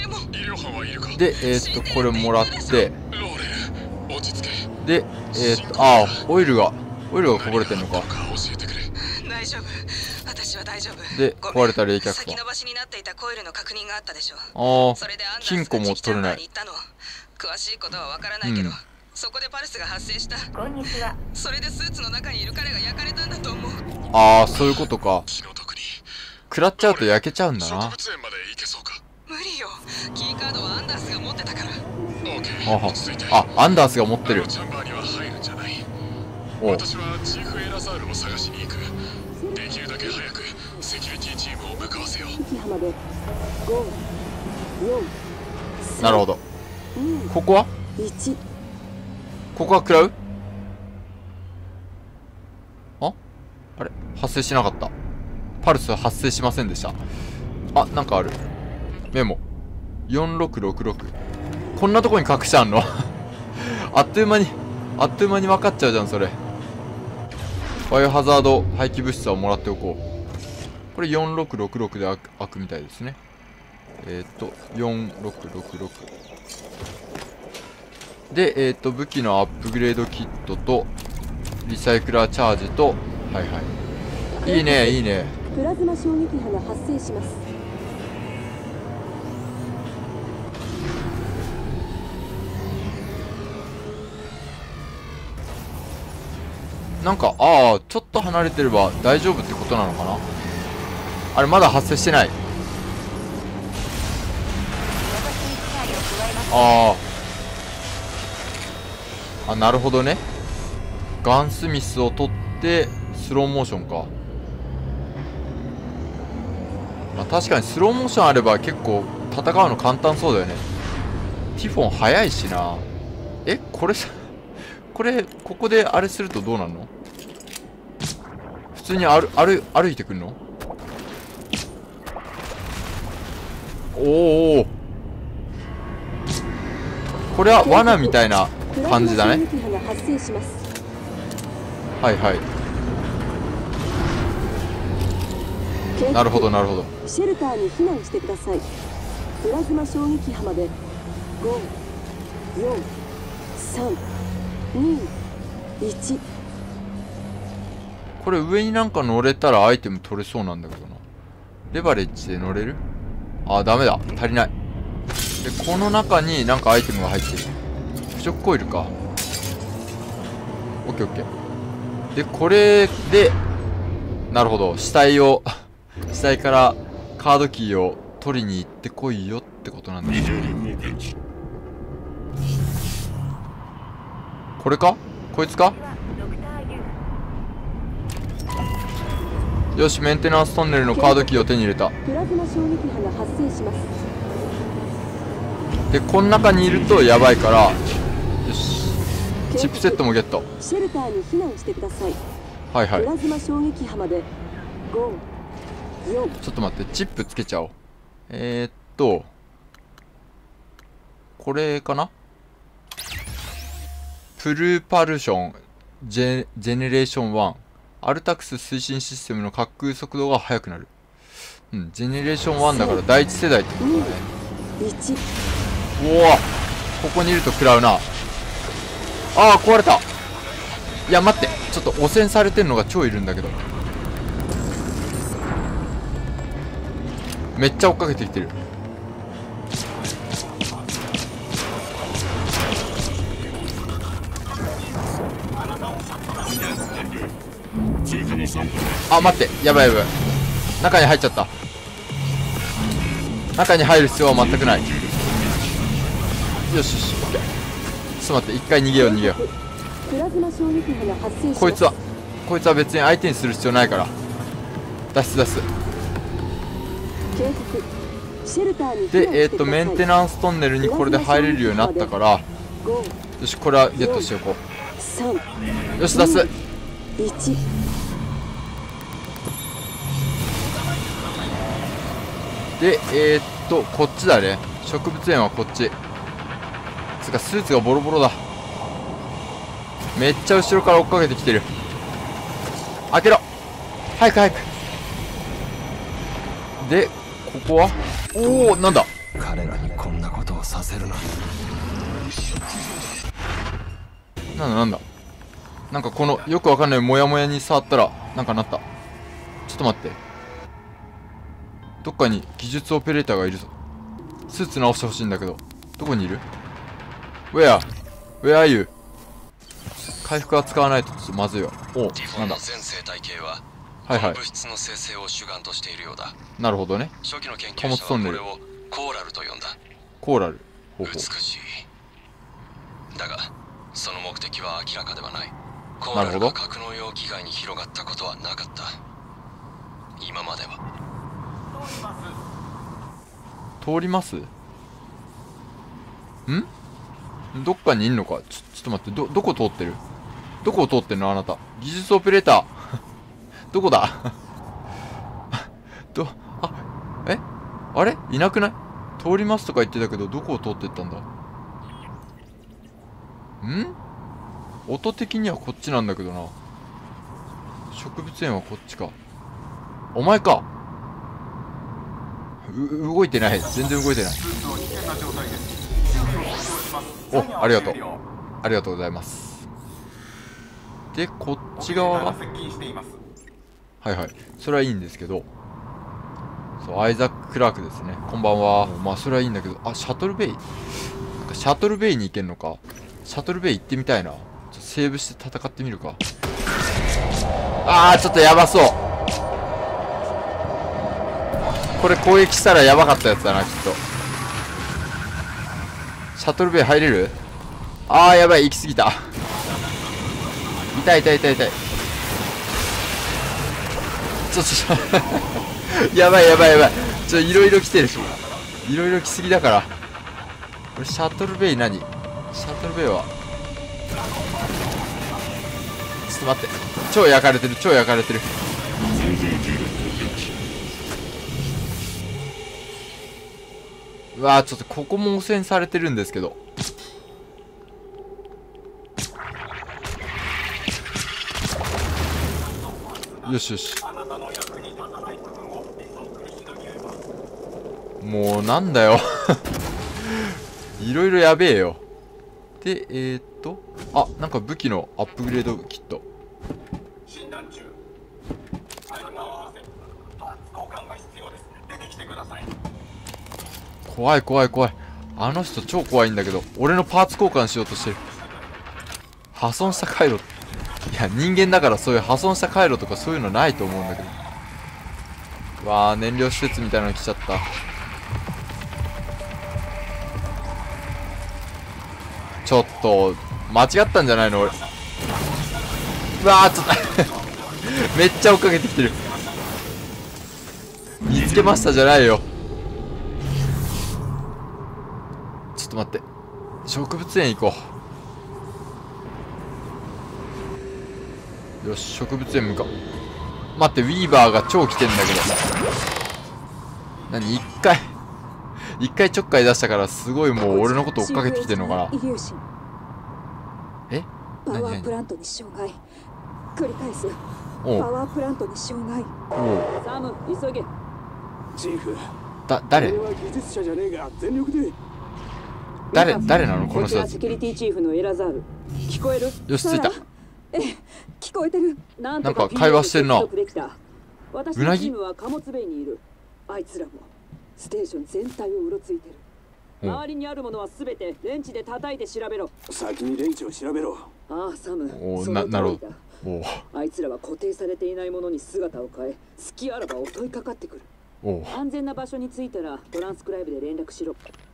で、これもらって、で、ああ、オイルがこぼれてんのか。 大丈夫。私は大丈夫。 で、壊れた冷却先延ばしになっていたコイルの確認があったでしょ。 ああ、 それでアンダース金庫も取れない。 詳しいことはわからないけど、そこでパルスが発生した。こんにちは。それでスーツの中にいる彼が焼かれたんだと思う。 ああ、そういうことか。食らっちゃうと焼けちゃうんだな。 無理よ。キーカードはアンダースが持ってたから。 あ、アンダースが持ってる。おう。 私はチーフエラザールを探しに行く。できるだけ早くセキュリティチームを向かわせよう。なるほど。ここは食らう？あれ発生しなかった。パルスは発生しませんでした。あ、なんかある。メモ。4666。こんなとこに隠してあんのあっという間に分かっちゃうじゃん、それ。バイオハザード廃棄物質はもらっておこう。これ4666で開くみたいですね。4666。で、武器のアップグレードキットと、リサイクラーチャージと、はいはい。いいね、いいね。 プラズマ衝撃波が発生します。 なんか、ああ、ちょっと離れてれば大丈夫ってことなのかな。あれ、まだ発生してない。あ、なるほどね。ガンスミスを取ってスローモーションか。まあ、確かにスローモーションあれば結構戦うの簡単そうだよね。ティフォン速いしな。これここであれするとどうなるの？普通に歩いてくんの？おお、これは罠みたいな感じだね。はいはい。なるほどなるほど。 シェルターに避難してください。プラズマ衝撃波まで5、4、3、2、1。 これ上になんか乗れたらアイテム取れそうなんだけどな。レバレッジで乗れる？あ、ダメだ。足りない。で、この中になんかアイテムが入ってる。腐食コイルか。オッケーオッケー。で、これで、なるほど。死体からカードキーを取りに行ってこいよってことなんだね。これか？こいつか？よし、メンテナンストンネルのカードキーを手に入れた。 プラズマ衝撃波が発生します。 で、この中にいるとやばいから、よし。チップセットもゲット。 シェルターに避難してください。 はいはい。 プラズマ衝撃波まで5、4。 ちょっと待って、チップつけちゃおう。これかな？プルパルションジェネレーション1。アルタクス推進システムの滑空速度が速くなる。うん、ジェネレーション1だから第一世代ってことだね。おお、ここにいると食らうな。ああ、壊れた。いや待って、ちょっと汚染されてんのが超いるんだけど。めっちゃ追っかけてきてる。あ、待って、やばいやばい。中に入っちゃった。中に入る必要は全くない。よしよし、オッケー。ちょっと待って、一回逃げよう。こいつは別に相手にする必要ないから。脱出。で、メンテナンストンネルにこれで入れるようになったから、よし、これはゲットしておこう。よし、出す。で、こっちだね。植物園はこっち。つうか、スーツがボロボロだ。めっちゃ後ろから追っかけてきてる。開けろ。早く。で、ここはおお、なんだ。 彼らにこんなことをさせるな。 なんだなんかこのよくわかんないモヤモヤに触ったらなんかなった。ちょっと待って、どっかに技術オペレーターがいるぞ。スーツ直してほしいんだけど、どこにいる？ Where are you？ 回復は使わないとちょっとまずいわ。おう、なんだ。 全生態系ははいはい、 物質の生成を主眼としているようだ。 なるほどね。 初期の研究者はこれをコーラルと呼んだ。 コーラル、ほうほう。 美しい。だがその目的は明らかではない。コーなるほど。 ラルが格納容器外に広がったことはなかった。今までは。 通ります？ん？どっかにいんのか。ちょっと待って、どこ通ってる？どこを通ってんのあなた。技術オペレーターどこだあれいなくない？通りますとか言ってたけど、どこを通ってったんだ？音的にはこっちなんだけどな。植物園はこっちか。お前か。動いてない。全然動いてない。お、ありがとう。ありがとうございます。で、こっち側がはいはい。それはいいんですけど。そう、アイザック・クラークですね。こんばんは。まあ、それはいいんだけど。あ、シャトルベイ。なんかシャトルベイに行けんのか。シャトルベイ行ってみたいな。ちょっとセーブして戦ってみるか。あー、ちょっとやばそう。これ攻撃したらやばかったやつだな、きっと。シャトルベイ入れる？あー、やばい、行き過ぎた。痛い。ちょやばい。いろいろ来てるし。いろいろ来すぎだから。これシャトルベイ何？シャトルベイはちょっと待って。超焼かれてる。うわー、ちょっとここも汚染されてるんですけど。よし。もうなんだよいろいろやべえよ。で、あ、なんか武器のアップグレードキット。怖い。あの人超怖いんだけど、俺のパーツ交換しようとしてる。破損した回路。いや、人間だからそういう破損した回路とかそういうのないと思うんだけど。わあ、燃料施設みたいなの来ちゃった。ちょっと間違ったんじゃないの俺。うわあ、ちょっとめっちゃ追っかけてきてる。見つけましたじゃないよ。ちょっと待って、植物園行こう。よし、植物園向かう。待って、ウィーバーが超来てんだけど。何、一回ちょっかい出したからすごいもう俺のこと追っかけてきてんのかな。え、 パワープラントに障害。繰り返す。パワープラントに障害。サム、急げ。チーフ。 誰？ 俺は技術者じゃねえが全力で。 誰なのこの人たち。 セキュリティチーフのエラザール。聞こえる？ よし、着いた。 聞こえてる。 なんか会話してんな。 私のチームは貨物ベイにいる。あいつらもステーション全体をうろついてる。周りにあるものはすべてレンチで叩いて調べろ。先にレンチを調べろ。ああ、サム。 なるほど。 あいつらは固定されていないものに姿を変え、隙あらば襲いかかってくる。安全な場所に着いたらトランスクライブで連絡しろ。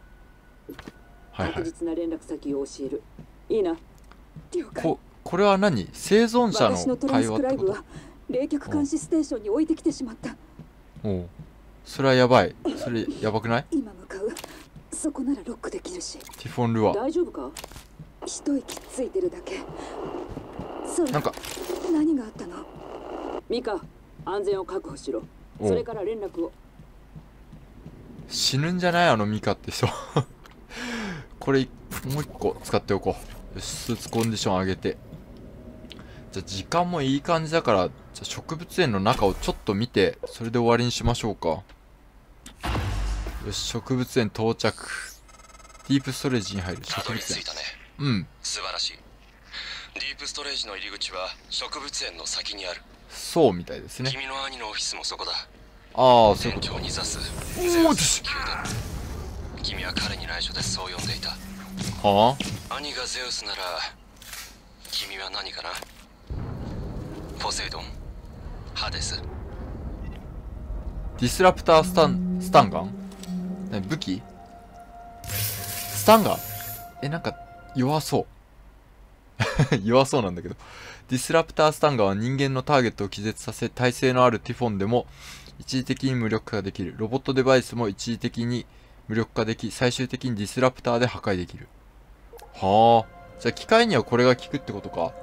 確実な連絡先を教える。いいな。了解。 これは何？生存者私のトランスクライブは冷却監視ステーションに置いてきてしまった。 それはやばい。それやばくない？ 今向かう。そこならロックできるし。 ティフォン・ルア。 大丈夫か？一息ついてるだけ。 なんか何があったの？ミカ、安全を確保しろ。それから連絡を。 死ぬんじゃない？あのミカって人これもう一個使っておこう。よし、スーツコンディション上げて。じゃあ時間もいい感じだから、じゃあ植物園の中をちょっと見て、それで終わりにしましょうか。 よし、植物園到着。ディープストレージに入る植たどり物園。 着いたね。 うん。 素晴らしい。ディープストレージの入り口は植物園の先にある。 そうみたいですね。 君の兄のオフィスもそこだ。 ああ、そういう店こと。 長に座す。 おお、です君は彼に内緒でそう呼んでいた。 はあ。 兄がゼウスなら君は何かな。ポセイドン、ハデス。 ディスラプタースタンガン？武器？スタンガン？なんか弱そう弱そうなんだけど。ディスラプタースタンガンは人間のターゲットを気絶させ、耐性のあるティフォンでも一時的に無力化できる。ロボットデバイスも一時的に無力化でき、最終的にディスラプターで破壊できる。はあ。じゃあ機械にはこれが効くってことか。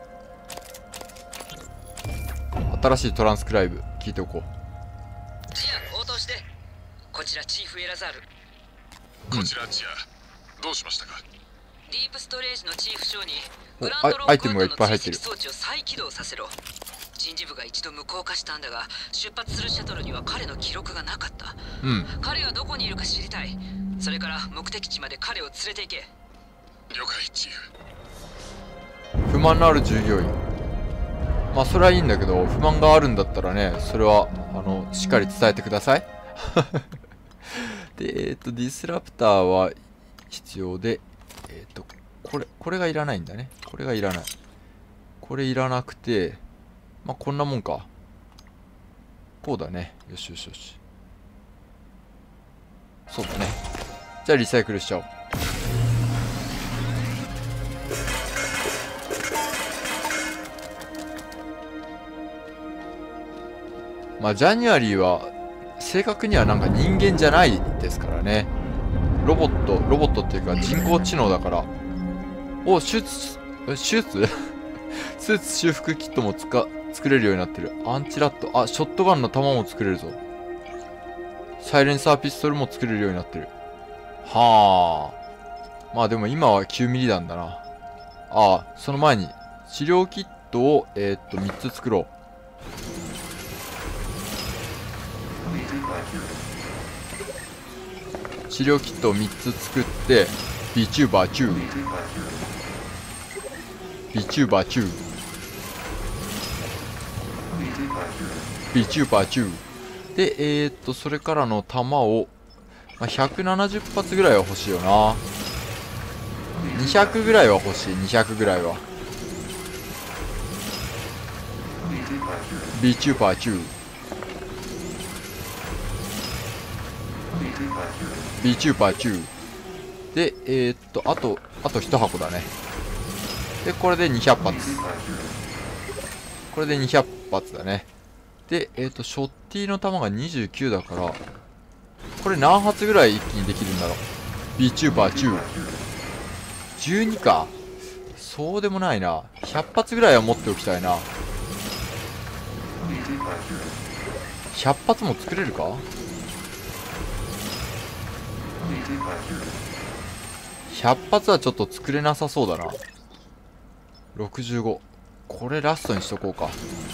新しいトランスクライブ聞いておこう。 チア応答して。こちらチーフエラザール。 こちらチア、どうしましたか。 ディープストレージのチーフ長におグランドロアイックウッドテムがいっぱい入の追ってる。 跡装置を再起動させろ。人事部が一度無効化したんだが、出発するシャトルには彼の記録がなかった。 うん。 彼がどこにいるか知りたい。それから目的地まで彼を連れて行け。 了解チーフ。 不満のある従業員。まあそれはいいんだけど、不満があるんだったらね、それはしっかり伝えてくださいで、ディスラプターは必要で、これがいらないんだね。これがいらない。これいらなくて、まあこんなもんか。こうだね。よしよしよし。そうだね。じゃあリサイクルしちゃおう。まあジャニュアリーは正確にはなんか人間じゃないですからね。ロボットっていうか人工知能だから。お、手術スーツ修復キットも作れるようになってる。アンチラット。あ、ショットガンの弾も作れるぞ。サイレンサーピストルも作れるようになってる。はあ。まあでも今は9ミリ弾だな。ああ、その前に治療キットを3つ作ろう。治療キットを3つ作って、ビチューバーチュー。ビチューバーチュー。ビチューバーチュー。で、それからの弾を、まあ、170発ぐらいは欲しいよな。200ぐらいは欲しい、200ぐらいは。ビチューバーチュー。ビチューバーチュー。で、あと1箱だね。で、これで200発。これで200発だね。で、ショッティの弾が29だから、これ何発ぐらい一気にできるんだろう。ビチューバーチュー。12か。そうでもないな。100発ぐらいは持っておきたいな。100発も作れるか？ 100 発はちょっと作れなさそうだな。65。これラストにしとこうか。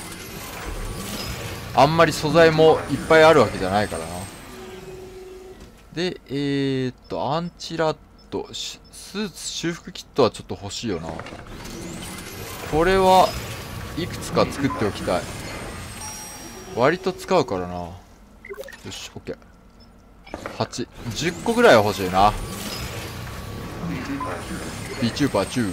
あんまり素材もいっぱいあるわけじゃないからな。で、アンチラット、スーツ修復キットはちょっと欲しいよな。これはいくつか作っておきたい。割と使うからな。よし、OK。8、10個ぐらいは欲しいな。ビチューバーチュ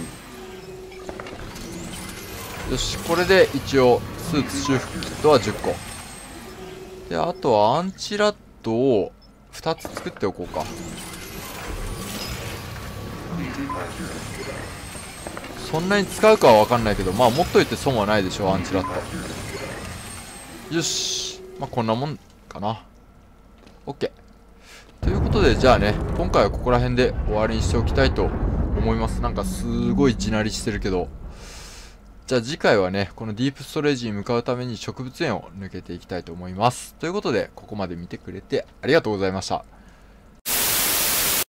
ー。よし、これで一応スーツ修復キットは10個。で、あとはアンチラットを2つ作っておこうか。そんなに使うかはわかんないけど、まあ持っといて損はないでしょ、アンチラット。よし。まあこんなもんかな。OK。ということで、じゃあね、今回はここら辺で終わりにしておきたいと思います。なんかすごい地鳴りしてるけど。じゃあ次回はね、このディープストレージに向かうために植物園を抜けていきたいと思います。ということで、ここまで見てくれてありがとうございました。